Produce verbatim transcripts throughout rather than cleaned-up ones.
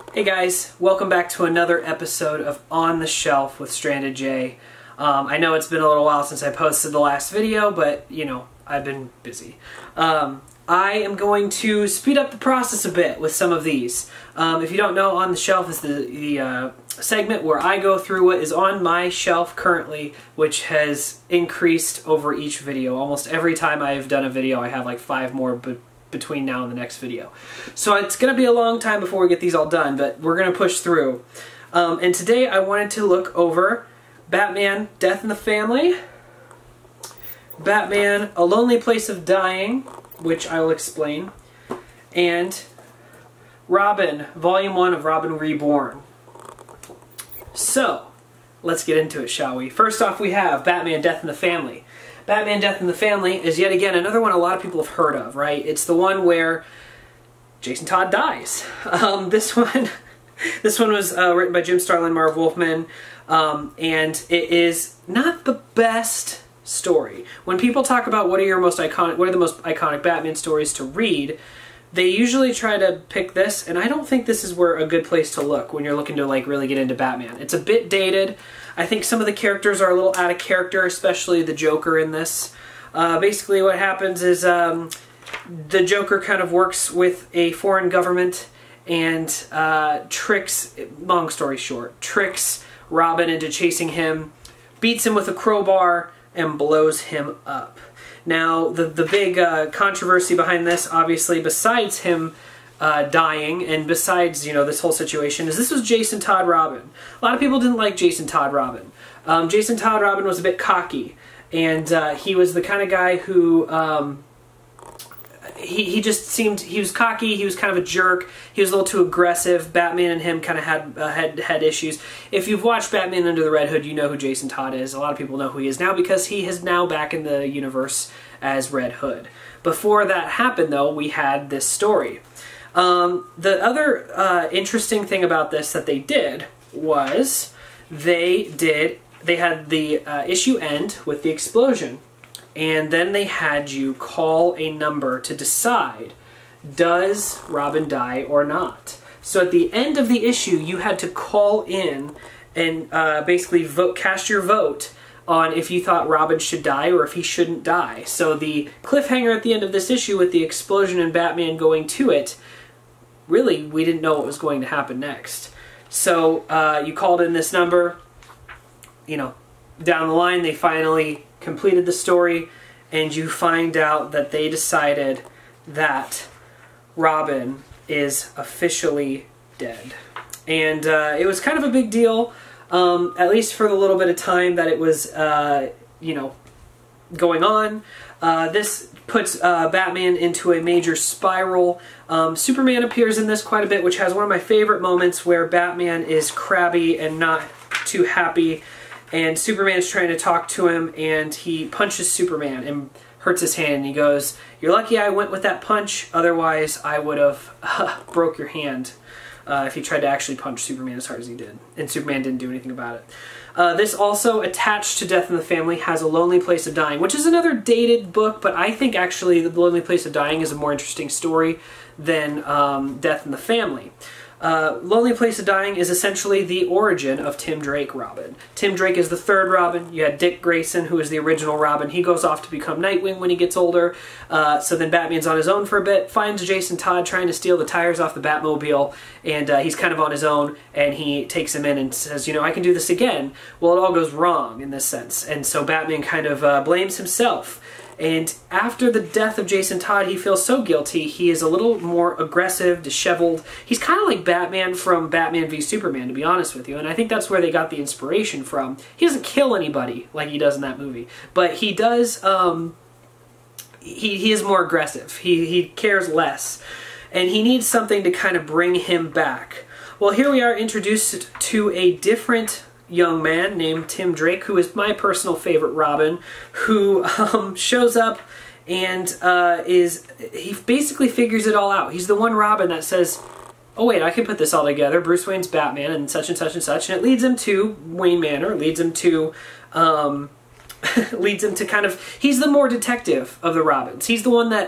Hey guys, welcome back to another episode of On the Shelf with Stranded J. Um, I know it's been a little while since I posted the last video, but you know, I've been busy. Um, I am going to speed up the process a bit with some of these. Um, if you don't know, On the Shelf is the, the uh, segment where I go through what is on my shelf currently, which has increased over each video. Almost every time I've done a video, I have like five more but between now and the next video. So it's going to be a long time before we get these all done, but we're going to push through. Um, and today I wanted to look over Batman, Death in the Family, Batman, A Lonely Place of Dying, which I will explain, and Robin, Volume one of Robin Reborn. So, let's get into it, shall we? First off, we have Batman, Death in the Family. Batman, Death in the Family is yet again another one a lot of people have heard of, right? It's the one where Jason Todd dies. Um, this one, this one was uh, written by Jim Starlin, Marv Wolfman, um, and it is not the best story. When people talk about what are your most iconic, what are the most iconic Batman stories to read, they usually try to pick this, and I don't think this is where a good place to look when you're looking to like really get into Batman. It's a bit dated. I think some of the characters are a little out of character, especially the Joker in this. Uh, basically what happens is um, the Joker kind of works with a foreign government and uh, tricks, long story short, tricks Robin into chasing him, beats him with a crowbar, and blows him up. Now, the, the big uh, controversy behind this, obviously, besides him uh, dying, and besides, you know, this whole situation, is this was Jason Todd Robin. A lot of people didn't like Jason Todd Robin. Um, Jason Todd Robin was a bit cocky, and uh, he was the kind of guy who, um, he, he just seemed, he was cocky, he was kind of a jerk, he was a little too aggressive. Batman and him kind of had, uh, had, had issues. If you've watched Batman Under the Red Hood, you know who Jason Todd is. A lot of people know who he is now because he is now back in the universe as Red Hood. Before that happened, though, we had this story. Um, the other uh, interesting thing about this that they did was they did, they had the uh, issue end with the explosion. And then they had you call a number to decide, does Robin die or not? So at the end of the issue, you had to call in and uh, basically vote, cast your vote on if you thought Robin should die or if he shouldn't die. So the cliffhanger at the end of this issue with the explosion and Batman going to it, really, we didn't know what was going to happen next. So uh, you called in this number, you know, down the line they finally completed the story, and you find out that they decided that Robin is officially dead. And uh, it was kind of a big deal, um, at least for the little bit of time that it was, uh, you know, going on. Uh, this puts uh, Batman into a major spiral. Um, Superman appears in this quite a bit, which has one of my favorite moments where Batman is crabby and not too happy, and Superman's trying to talk to him, and he punches Superman and hurts his hand. And he goes, "You're lucky I went with that punch, otherwise I would have uh, broke your hand uh, if he tried to actually punch Superman as hard as he did." And Superman didn't do anything about it. Uh, this also, attached to Death in the Family, has A Lonely Place of Dying, which is another dated book, but I think actually The Lonely Place of Dying is a more interesting story than um, Death in the Family. Uh, Lonely Place of Dying is essentially the origin of Tim Drake Robin. Tim Drake is the third Robin. You had Dick Grayson, who is the original Robin. He goes off to become Nightwing when he gets older. Uh, so then Batman's on his own for a bit, finds Jason Todd trying to steal the tires off the Batmobile, and uh, he's kind of on his own, and he takes him in and says, you know, I can do this again. Well, it all goes wrong in this sense, and so Batman kind of uh, blames himself. And after the death of Jason Todd, he feels so guilty, he is a little more aggressive, disheveled. He's kind of like Batman from Batman v Superman, to be honest with you, and I think that's where they got the inspiration from. He doesn't kill anybody like he does in that movie, but he does, um, he, he is more aggressive. He, he cares less, and he needs something to kind of bring him back. Well, here we are introduced to a different young man named Tim Drake, who is my personal favorite Robin, who um, shows up and uh, is, he basically figures it all out. He's the one Robin that says, oh wait, I can put this all together. Bruce Wayne's Batman and such and such and such, and it leads him to Wayne Manor, leads him to, um, leads him to kind of, he's the more detective of the Robins. He's the one that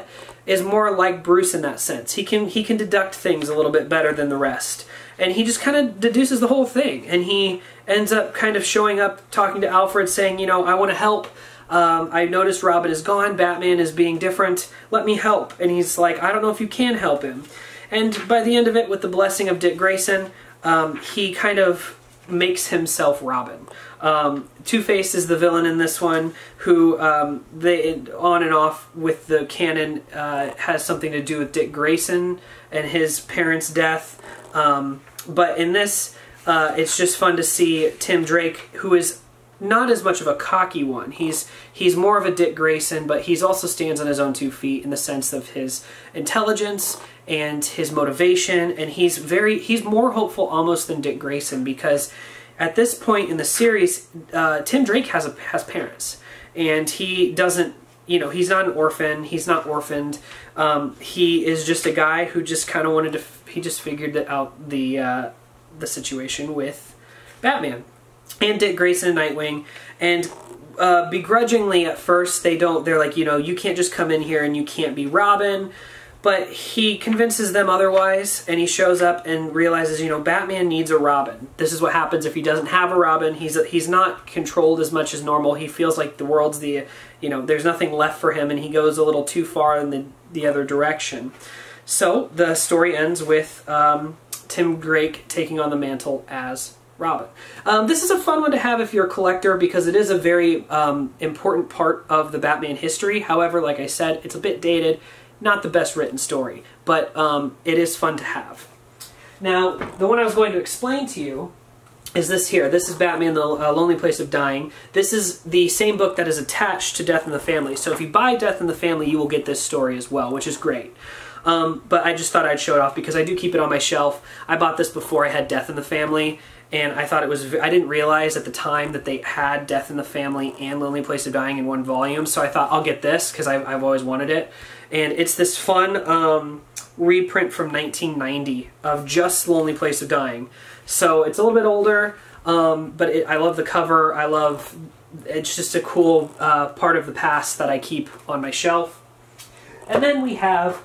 is more like Bruce in that sense. He can he can deduct things a little bit better than the rest. And he just kind of deduces the whole thing. And he ends up kind of showing up, talking to Alfred, saying, you know, I want to help. Um, I noticed Robin is gone. Batman is being different. Let me help. And he's like, I don't know if you can help him. And by the end of it, with the blessing of Dick Grayson, um, he kind of makes himself Robin. Um, Two-Face is the villain in this one, who um, they on and off with the canon uh, has something to do with Dick Grayson and his parents' death. Um, but in this, uh, it's just fun to see Tim Drake, who is not as much of a cocky one. He's he's more of a Dick Grayson, but he's also stands on his own two feet in the sense of his intelligence and his motivation, and he's very he's more hopeful almost than Dick Grayson, because at this point in the series, uh, Tim Drake has a, has parents, and he doesn't, you know, he's not an orphan, he's not orphaned, um, he is just a guy who just kind of wanted to, he just figured out the, uh, the situation with Batman, and Dick Grayson and Nightwing, and uh, begrudgingly at first they don't, they're like, you know, you can't just come in here and you can't be Robin. But he convinces them otherwise, and he shows up and realizes, you know, Batman needs a Robin. This is what happens if he doesn't have a Robin. He's he's not controlled as much as normal. He feels like the world's the, you know, there's nothing left for him, and he goes a little too far in the, the other direction. So the story ends with um, Tim Drake taking on the mantle as Robin. Um, this is a fun one to have if you're a collector, because it is a very um, important part of the Batman history. However, like I said, it's a bit dated. Not the best written story, but um, it is fun to have. Now, the one I was going to explain to you is this here. This is Batman, The uh, Lonely Place of Dying. This is the same book that is attached to Death in the Family. So if you buy Death in the Family, you will get this story as well, which is great. Um, but I just thought I'd show it off because I do keep it on my shelf. I bought this before I had Death in the Family, and I thought it was, I didn't realize at the time that they had Death in the Family and Lonely Place of Dying in one volume, so I thought I'll get this because I've, I've always wanted it. And it's this fun um, reprint from nineteen ninety of just Lonely Place of Dying. So it's a little bit older, um, but it, I love the cover. I love, it's just a cool uh, part of the past that I keep on my shelf. And then we have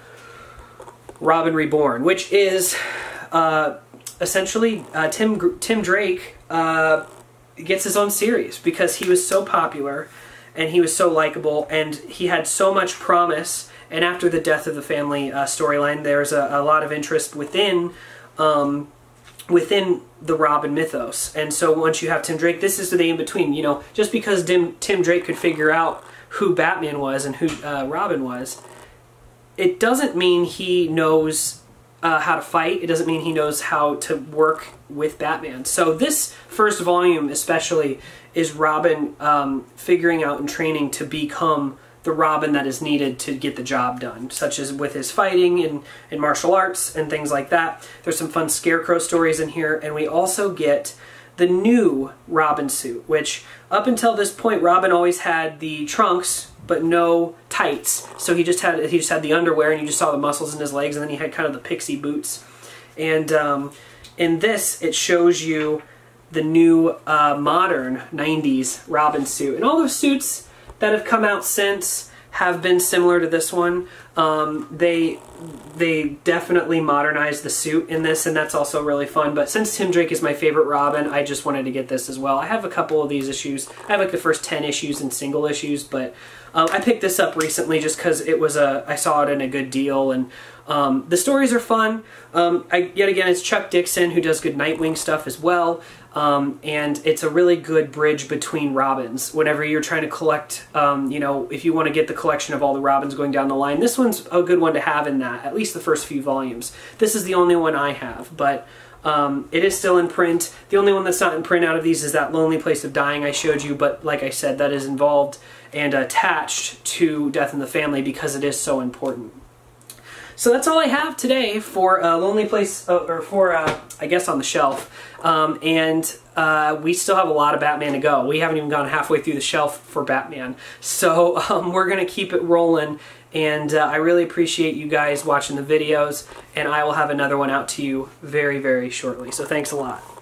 Robin Reborn, which is uh, essentially uh, Tim, Tim Drake uh, gets his own series because he was so popular and he was so likable and he had so much promise. And after the Death of the Family uh, storyline, there's a, a lot of interest within um, within the Robin mythos. And so once you have Tim Drake, this is the in-between. You know, just because Tim, Tim Drake could figure out who Batman was and who uh, Robin was, it doesn't mean he knows uh, how to fight. It doesn't mean he knows how to work with Batman. So this first volume especially is Robin um, figuring out and training to become the Robin that is needed to get the job done, such as with his fighting and, and martial arts and things like that. There's some fun Scarecrow stories in here, and we also get the new Robin suit, which up until this point Robin always had the trunks but no tights. So he just had he just had the underwear, and you just saw the muscles in his legs, and then he had kind of the pixie boots. And um, in this, it shows you the new uh, modern nineties Robin suit, and all those suits that have come out since have been similar to this one. Um, they they definitely modernized the suit in this, and that's also really fun. But since Tim Drake is my favorite Robin, I just wanted to get this as well. I have a couple of these issues. I have like the first ten issues and single issues, but um, I picked this up recently just because it was a I saw it in a good deal, and um, the stories are fun. Um, I, yet again, it's Chuck Dixon who does good Nightwing stuff as well. Um, and it's a really good bridge between Robins. Whenever you're trying to collect, um, you know, if you want to get the collection of all the Robins going down the line, this one's a good one to have in that, at least the first few volumes. This is the only one I have, but um, it is still in print. The only one that's not in print out of these is that Lonely Place of Dying I showed you, but like I said, that is involved and attached to Death in the Family because it is so important. So that's all I have today for uh, Lonely Place, uh, or for, uh, I guess, On the Shelf. Um, and uh, we still have a lot of Batman to go. We haven't even gone halfway through the shelf for Batman. So um, we're going to keep it rolling. And uh, I really appreciate you guys watching the videos. And I will have another one out to you very, very shortly. So thanks a lot.